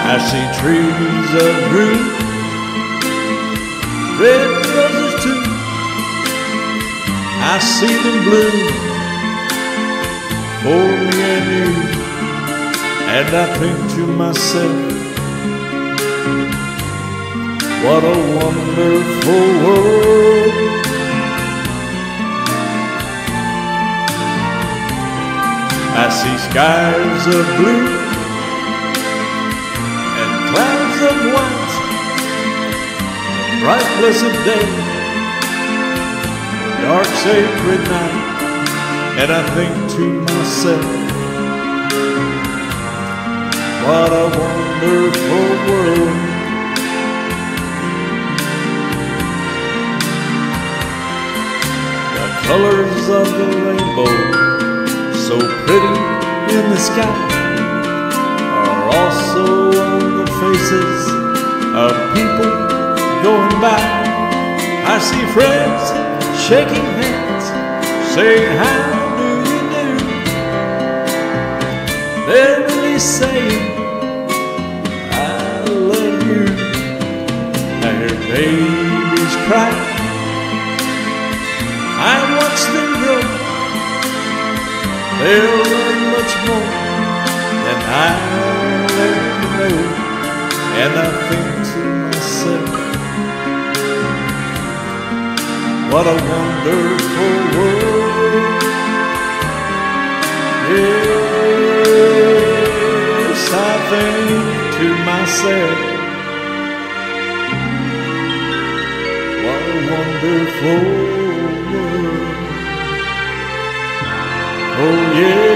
I see trees of green, red roses too. I see them bloom for me and you. And I think to myself, what a wonderful world. I see skies of blue and clouds of white, a bright blessed day, a dark sacred night. And I think to myself, what a wonderful world. The colors of the rainbow, so pretty in the sky, are also on the faces of people going by. I see friends shaking hands, saying, how do you do? They're really saying, I love you. I hear babies cry, I watch them grow. They'll learn much more than I'll ever know. And I think to myself, what a wonderful world. Yes, I think to myself, what a wonderful world. Oh yeah.